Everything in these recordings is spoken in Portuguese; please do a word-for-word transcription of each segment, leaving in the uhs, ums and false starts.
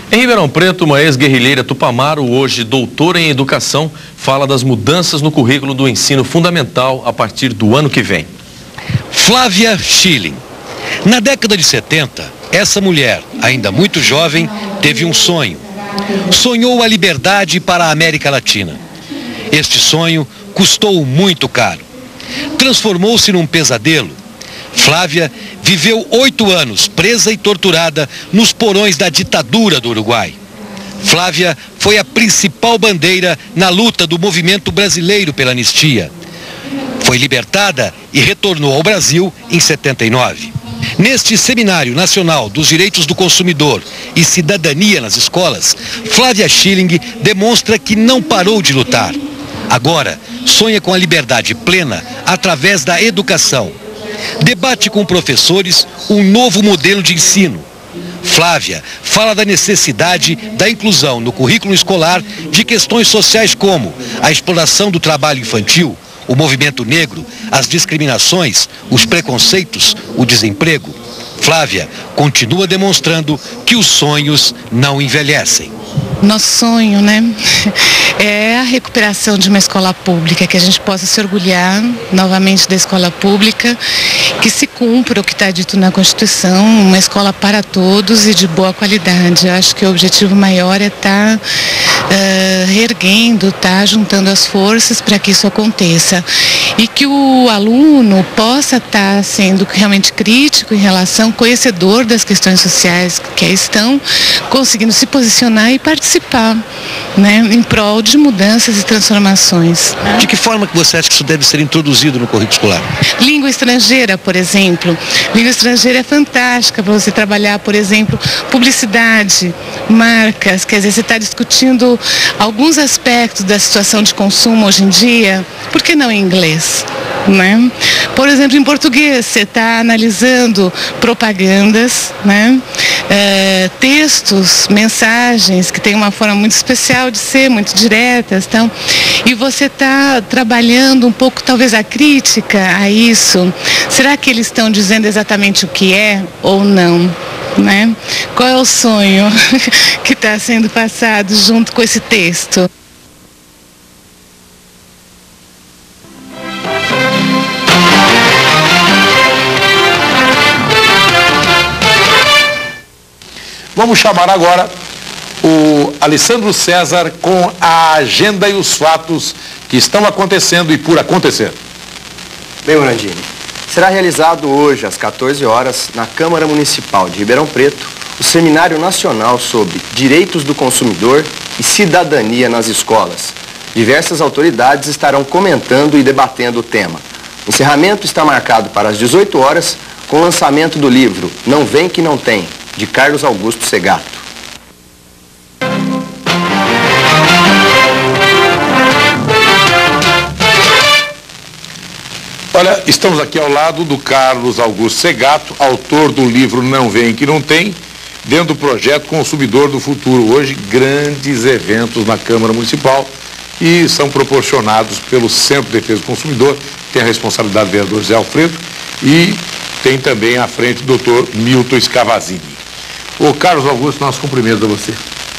Em Ribeirão Preto, uma ex-guerrilheira Tupamaro, hoje doutora em educação, fala das mudanças no currículo do ensino fundamental a partir do ano que vem. Flávia Schilling. Na década de setenta, essa mulher, ainda muito jovem, teve um sonho. Sonhou a liberdade para a América Latina. Este sonho custou muito caro. Transformou-se num pesadelo. Flávia viveu oito anos presa e torturada nos porões da ditadura do Uruguai. Flávia foi a principal bandeira na luta do movimento brasileiro pela anistia. Foi libertada e retornou ao Brasil em setenta e nove. Neste Seminário Nacional dos Direitos do Consumidor e Cidadania nas Escolas, Flávia Schilling demonstra que não parou de lutar. Agora, sonha com a liberdade plena através da educação. Debate com professores um novo modelo de ensino. Flávia fala da necessidade da inclusão no currículo escolar de questões sociais como a exploração do trabalho infantil, o movimento negro, as discriminações, os preconceitos, o desemprego. Flávia continua demonstrando que os sonhos não envelhecem. Nosso sonho, né, é a recuperação de uma escola pública, que a gente possa se orgulhar novamente da escola pública, que se cumpra o que está dito na Constituição, uma escola para todos e de boa qualidade. Eu acho que o objetivo maior é estar tá, uh, reerguendo, estar tá, juntando as forças para que isso aconteça. E que o aluno possa estar tá sendo realmente crítico em relação, conhecedor das questões sociais que estão, conseguindo se posicionar e participar, né, em prol de mudanças e transformações. De que forma que você acha que isso deve ser introduzido no currículo escolar? Língua estrangeira, por exemplo. Língua estrangeira é fantástica para você trabalhar, por exemplo, publicidade, marcas, quer dizer, você está discutindo alguns aspectos da situação de consumo hoje em dia, por que não em inglês? Né? Por exemplo, em português, você está analisando propagandas, né? É, textos, mensagens que tem uma forma muito especial de ser, muito diretas, então, e você está trabalhando um pouco, talvez, a crítica a isso. Será que eles estão dizendo exatamente o que é ou não? Né? Qual é o sonho que está sendo passado junto com esse texto? Vamos chamar agora o Alessandro César com a agenda e os fatos que estão acontecendo e por acontecer. Bem, Orandini, será realizado hoje às quatorze horas na Câmara Municipal de Ribeirão Preto o Seminário Nacional sobre Direitos do Consumidor e Cidadania nas Escolas. Diversas autoridades estarão comentando e debatendo o tema. O encerramento está marcado para as dezoito horas com o lançamento do livro Não Vem Que Não Tem, de Carlos Augusto Segato. Olha, estamos aqui ao lado do Carlos Augusto Segato, autor do livro Não Vem Que Não Tem, dentro do projeto Consumidor do Futuro. Hoje, grandes eventos na Câmara Municipal e são proporcionados pelo Centro de Defesa do Consumidor, que tem a responsabilidade do vereador Zé Alfredo, e tem também à frente o doutor Milton Scavazini. Ô Carlos Augusto, nosso cumprimento a você.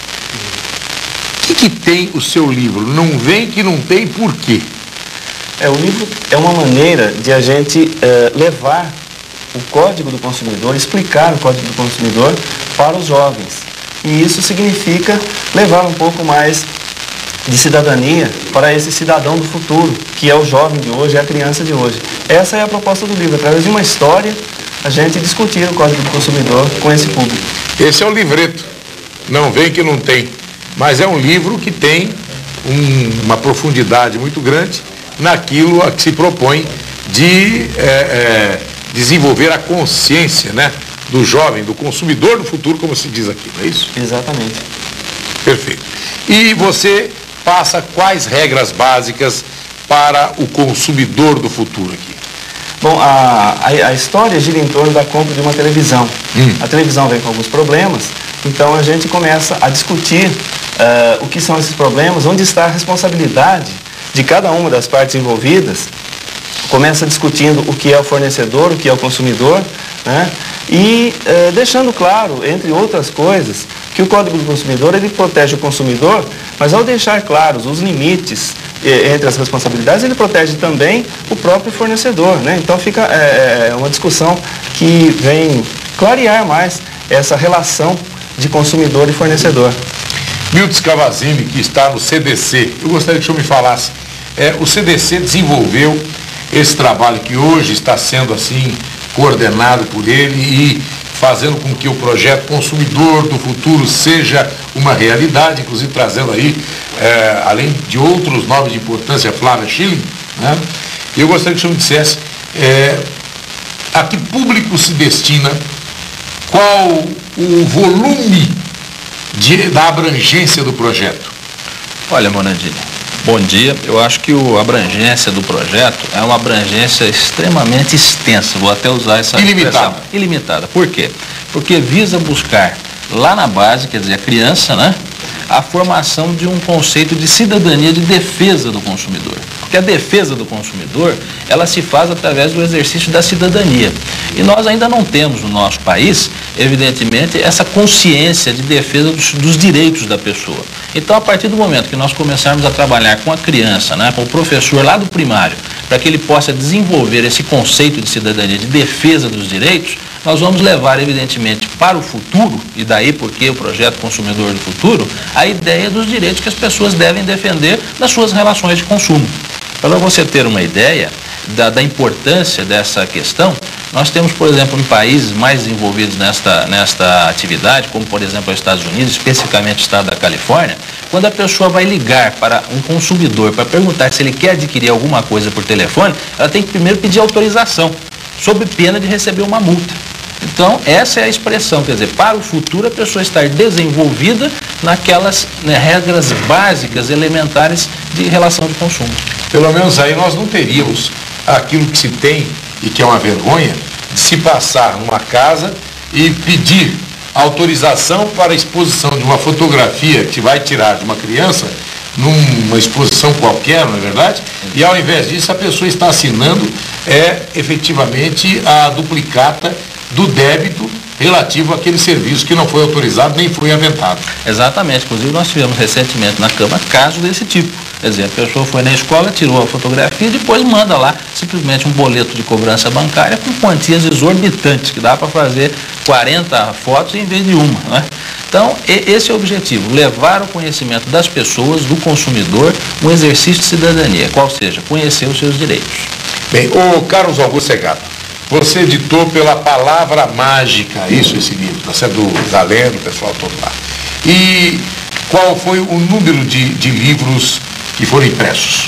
O que, que tem o seu livro? Não vem que não tem, por quê? É, o livro é uma maneira de a gente é, levar o Código do Consumidor, explicar o Código do Consumidor para os jovens. E isso significa levar um pouco mais de cidadania para esse cidadão do futuro, que é o jovem de hoje, é a criança de hoje. Essa é a proposta do livro, através de uma história, a gente discutir o Código do Consumidor com esse público. Esse é o livreto, Não Vem Que Não Tem, mas é um livro que tem um, uma profundidade muito grande naquilo a que se propõe de é, é, desenvolver a consciência, né, do jovem, do consumidor do futuro, como se diz aqui, não é isso? Exatamente. Perfeito. E você passa quais regras básicas para o consumidor do futuro aqui? Bom, a, a, a história gira em torno da compra de uma televisão. Hum. A televisão vem com alguns problemas, então a gente começa a discutir uh, o que são esses problemas, onde está a responsabilidade de cada uma das partes envolvidas. Começa discutindo o que é o fornecedor, o que é o consumidor, né? E uh, deixando claro, entre outras coisas, que que o Código do Consumidor, ele protege o consumidor, mas ao deixar claros os limites eh, entre as responsabilidades, ele protege também o próprio fornecedor, né? Então fica é, é uma discussão que vem clarear mais essa relação de consumidor e fornecedor. Milton Scavazini, que está no C D C, eu gostaria que o senhor me falasse, é, o C D C desenvolveu esse trabalho que hoje está sendo assim coordenado por ele e fazendo com que o projeto Consumidor do Futuro seja uma realidade, inclusive trazendo aí, é, além de outros nomes de importância, Flávia Schilling, né? E eu gostaria que o senhor me dissesse é, a que público se destina, qual o volume de, da abrangência do projeto. Olha, Morandini, bom dia. Eu acho que o, a abrangência do projeto é uma abrangência extremamente extensa, vou até usar essa Ilimitada. expressão. Ilimitada. Por quê? Porque visa buscar lá na base, quer dizer, a criança, né, a formação de um conceito de cidadania, de defesa do consumidor. Porque a defesa do consumidor, ela se faz através do exercício da cidadania. E nós ainda não temos no nosso país, evidentemente, essa consciência de defesa dos, dos direitos da pessoa. Então, a partir do momento que nós começarmos a trabalhar com a criança, né, com o professor lá do primário, para que ele possa desenvolver esse conceito de cidadania, de defesa dos direitos, nós vamos levar, evidentemente, para o futuro, e daí porque o projeto Consumidor do Futuro, a ideia dos direitos que as pessoas devem defender nas suas relações de consumo. Para você ter uma ideia da, da importância dessa questão, nós temos, por exemplo, em países mais desenvolvidos nesta, nesta atividade, como, por exemplo, os Estados Unidos, especificamente o estado da Califórnia, quando a pessoa vai ligar para um consumidor para perguntar se ele quer adquirir alguma coisa por telefone, ela tem que primeiro pedir autorização, sob pena de receber uma multa. Então, essa é a expressão, quer dizer, para o futuro a pessoa estar desenvolvida naquelas, né, regras básicas, elementares de relação de consumo. Pelo menos aí nós não teríamos aquilo que se tem, e que é uma vergonha, de se passar numa casa e pedir autorização para a exposição de uma fotografia que vai tirar de uma criança numa exposição qualquer, não é verdade? E ao invés disso a pessoa está assinando é efetivamente a duplicata do débito relativo àquele serviço que não foi autorizado nem foi aventado. Exatamente, inclusive nós tivemos recentemente na Câmara casos desse tipo. Quer dizer, a pessoa foi na escola, tirou a fotografia e depois manda lá simplesmente um boleto de cobrança bancária com quantias exorbitantes, que dá para fazer quarenta fotos em vez de uma, não é? Então, esse é o objetivo, levar o conhecimento das pessoas, do consumidor, um exercício de cidadania, qual seja, conhecer os seus direitos. Bem, o Carlos Augusto Segato, você editou pela Palavra Mágica, isso, esse livro, tá certo? Do Galeno, o pessoal todo lá. E qual foi o número de, de livros que foram impressos?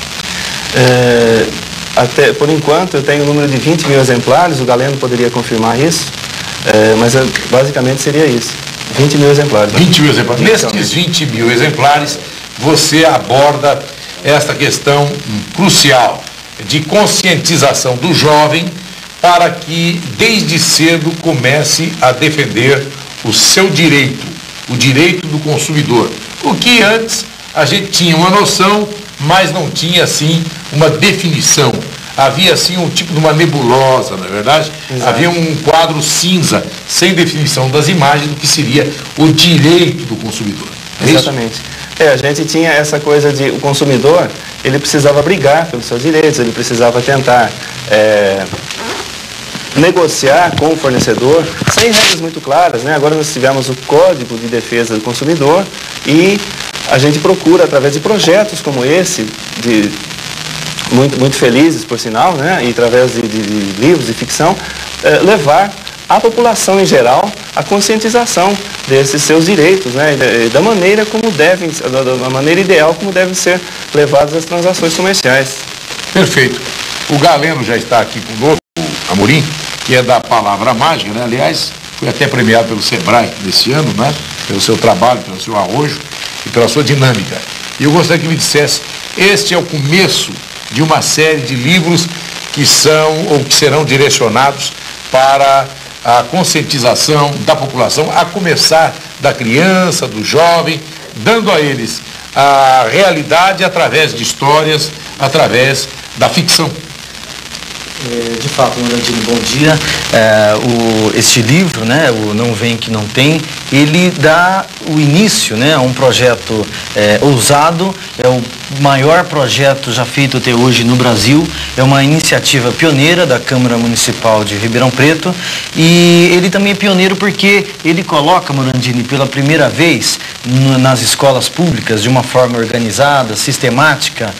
É, até, por enquanto, eu tenho o número de vinte mil exemplares, o Galeno poderia confirmar isso, é, mas é, basicamente seria isso, vinte mil exemplares. Né? vinte mil exemplares. Nestes vinte mil exemplares, você aborda esta questão crucial de conscientização do jovem para que, desde cedo, comece a defender o seu direito, o direito do consumidor. O que antes a gente tinha uma noção, mas não tinha, assim, uma definição. Havia, assim, um tipo de uma nebulosa, não é verdade? Exato. Havia um quadro cinza, sem definição das imagens, do que seria o direito do consumidor. É Exatamente. É, a gente tinha essa coisa de o consumidor, ele precisava brigar pelos seus direitos, ele precisava tentar é, negociar com o fornecedor, sem regras muito claras, né? Agora nós tivemos o Código de Defesa do Consumidor e a gente procura, através de projetos como esse, de, muito, muito felizes, por sinal, né? E através de, de, de livros de ficção, eh, levar à população em geral a conscientização desses seus direitos, né? E da maneira como devem, da maneira ideal como devem ser levadas as transações comerciais. Perfeito. O Galeno já está aqui conosco, o Amorim, que é da Palavra Mágica, né? Aliás, foi até premiado pelo Sebrae desse ano, né? Pelo seu trabalho, pelo seu arrojo e pela sua dinâmica. E eu gostaria que me dissesse, este é o começo de uma série de livros que são ou que serão direcionados para a conscientização da população, a começar da criança, do jovem, dando a eles a realidade através de histórias, através da ficção. É, de fato, Morandini, bom dia. É, o, este livro, né, o Não Vem Que Não Tem, ele dá o início, né, a um projeto é, ousado, é o maior projeto já feito até hoje no Brasil, é uma iniciativa pioneira da Câmara Municipal de Ribeirão Preto, e ele também é pioneiro porque ele coloca, Morandini, pela primeira vez no, nas escolas públicas, de uma forma organizada, sistemática,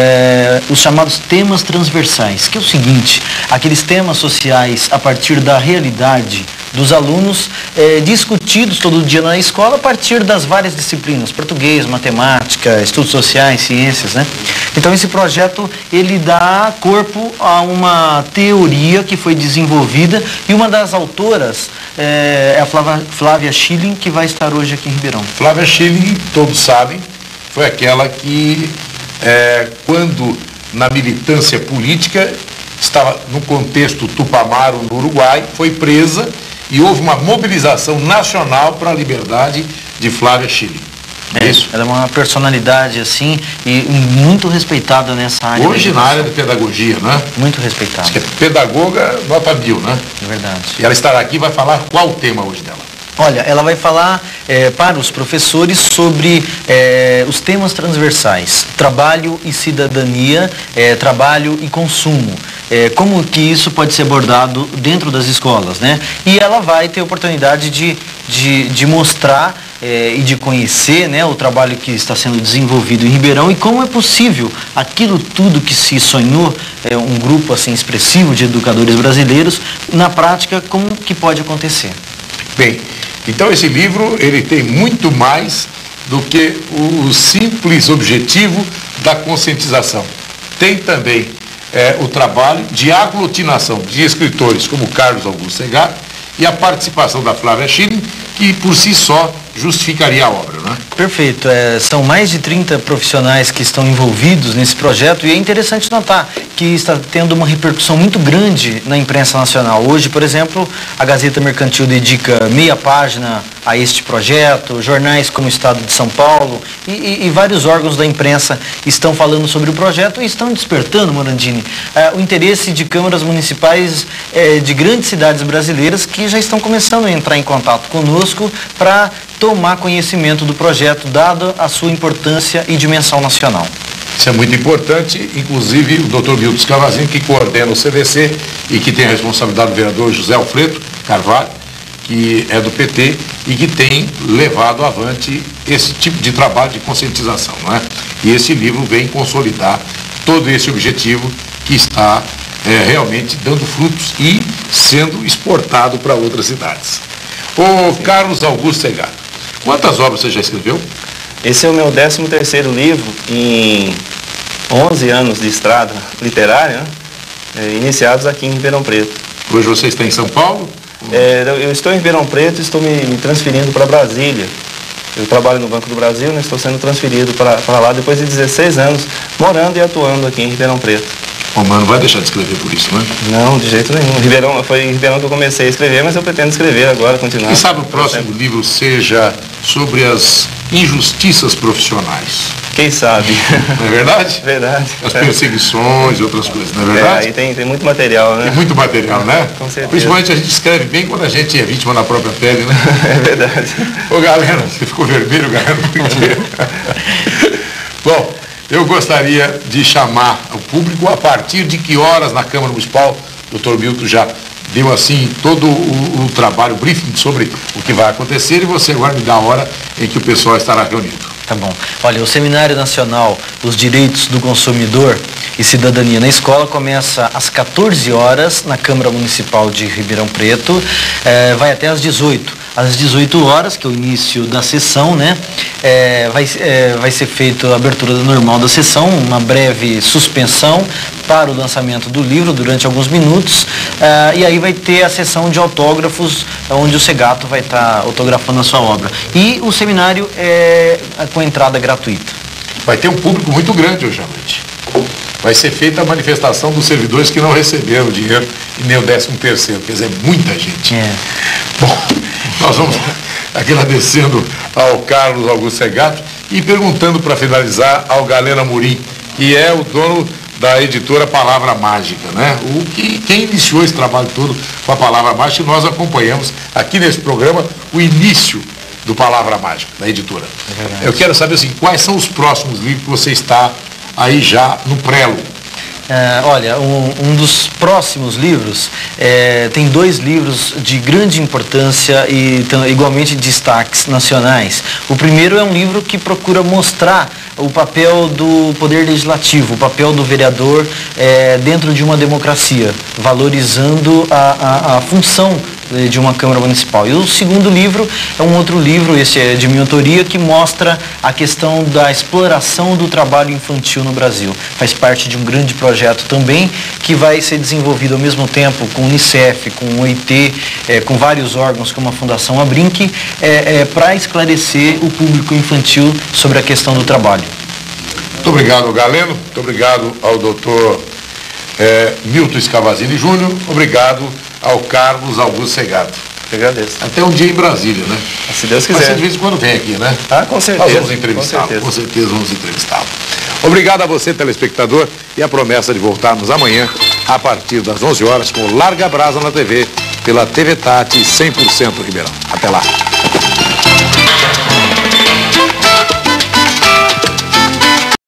é, os chamados temas transversais, que é o seguinte: aqueles temas sociais a partir da realidade dos alunos, é, discutidos todo dia na escola a partir das várias disciplinas, português, matemática, estudos sociais, ciências, né? Então esse projeto, ele dá corpo a uma teoria que foi desenvolvida, e uma das autoras é, é a Flávia, Flávia Schilling, que vai estar hoje aqui em Ribeirão. Flávia Schilling, todos sabem, foi aquela que, é, quando na militância política, estava no contexto Tupamaro, no Uruguai, foi presa, e houve uma mobilização nacional para a liberdade de Flávia Schilling. É isso. Ela é uma personalidade, assim, e muito respeitada nessa área. Hoje na área de pedagogia, né? Muito respeitada. Acho que é pedagoga nota mil, né? É verdade. E ela estará aqui e vai falar qual o tema hoje dela. Olha, ela vai falar é, para os professores sobre é, os temas transversais: trabalho e cidadania, é, trabalho e consumo. É, como que isso pode ser abordado dentro das escolas, né? E ela vai ter a oportunidade de, de, de mostrar é, e de conhecer, né, o trabalho que está sendo desenvolvido em Ribeirão, e como é possível aquilo tudo que se sonhou, é, um grupo assim expressivo de educadores brasileiros, na prática, como que pode acontecer. Bem, então esse livro, ele tem muito mais do que o simples objetivo da conscientização. Tem também é, o trabalho de aglutinação de escritores como Carlos Augusto Segato e a participação da Flávia Schilling, que por si só justificaria a obra, né? Perfeito. É, são mais de trinta profissionais que estão envolvidos nesse projeto, e é interessante notar que está tendo uma repercussão muito grande na imprensa nacional. Hoje, por exemplo, a Gazeta Mercantil dedica meia página a este projeto, jornais como o Estado de São Paulo e, e, e vários órgãos da imprensa estão falando sobre o projeto e estão despertando, Morandini, é, o interesse de câmaras municipais é, de grandes cidades brasileiras, que já estão começando a entrar em contato conosco para tomar conhecimento do projeto, dada a sua importância e dimensão nacional. Isso é muito importante, inclusive o doutor Milton Scavazini, que coordena o C V C e que tem a responsabilidade do vereador José Alfredo Carvalho, que é do P T e que tem levado avante esse tipo de trabalho de conscientização, não é? E esse livro vem consolidar todo esse objetivo que está é, realmente dando frutos e sendo exportado para outras cidades. Ô Carlos Augusto Segato, quantas obras você já escreveu? Esse é o meu décimo terceiro livro em onze anos de estrada literária, né? é, iniciados aqui em Ribeirão Preto. Hoje você está em São Paulo? É, eu estou em Ribeirão Preto e estou me, me transferindo para Brasília. Eu trabalho no Banco do Brasil, né? Estou sendo transferido para lá depois de dezesseis anos, morando e atuando aqui em Ribeirão Preto. Ô, mano, não vai deixar de escrever por isso, né? Não, de jeito nenhum. Ribeirão, foi em Ribeirão que eu comecei a escrever, mas eu pretendo escrever agora, continuar. Quem sabe o próximo livro seja sobre as injustiças profissionais? Quem sabe? Não é verdade? Verdade. As perseguições e outras coisas, não é verdade? É, aí tem, tem muito material, né? Tem muito material, né? Com certeza. Principalmente a gente escreve bem quando a gente é vítima na própria pele, né? É verdade. Ô, galera, você ficou vermelho, galera, por quê? Bom, eu gostaria de chamar o público a partir de que horas na Câmara Municipal. O doutor Milton já deu assim todo o, o trabalho, o briefing sobre o que vai acontecer, e você agora me dá a hora em que o pessoal estará reunido. Tá bom. Olha, o Seminário Nacional dos Direitos do Consumidor e Cidadania na Escola começa às quatorze horas na Câmara Municipal de Ribeirão Preto, é, vai até às dezoito. Às dezoito horas, que é o início da sessão, né? É, vai, é, vai ser feita a abertura normal da sessão, uma breve suspensão para o lançamento do livro durante alguns minutos, é, e aí vai ter a sessão de autógrafos, onde o Segato vai estar autografando a sua obra. E o seminário é com entrada gratuita. Vai ter um público muito grande hoje à noite. Vai ser feita a manifestação dos servidores que não receberam o dinheiro e nem o décimo terceiro, quer dizer, muita gente. É. Bom, nós vamos agradecendo ao Carlos Augusto Segato e perguntando para finalizar ao Galeno Amorim, que é o dono da editora Palavra Mágica, né? O que, quem iniciou esse trabalho todo com a Palavra Mágica, nós acompanhamos aqui nesse programa o início do Palavra Mágica, da editora. É Eu quero saber assim, quais são os próximos livros que você está aí já no prelo? É, olha, um, um dos próximos livros, é, tem dois livros de grande importância e tam, igualmente destaques nacionais. O primeiro é um livro que procura mostrar o papel do poder legislativo, o papel do vereador é, dentro de uma democracia, valorizando a, a, a função de uma Câmara Municipal. E o segundo livro é um outro livro, esse é de minha autoria, que mostra a questão da exploração do trabalho infantil no Brasil. Faz parte de um grande projeto também, que vai ser desenvolvido ao mesmo tempo com o Unicef, com o O I T, é, com vários órgãos como a Fundação Abrinq, é, é, para esclarecer o público infantil sobre a questão do trabalho. Muito obrigado, Galeno. Muito obrigado ao doutor é, Milton Scavazini Júnior. Obrigado ao Carlos Augusto Segato. Eu agradeço. Até um dia em Brasília, né? Se Deus quiser. Mas você de vez em quando vem aqui, né? Ah, com certeza. Nós vamos entrevistá-lo. Com, com certeza vamos entrevistá-lo. Obrigado a você, telespectador, e a promessa de voltarmos amanhã, a partir das onze horas, com Larga Brasa na T V, pela T V Tati cem por cento Ribeirão. Até lá.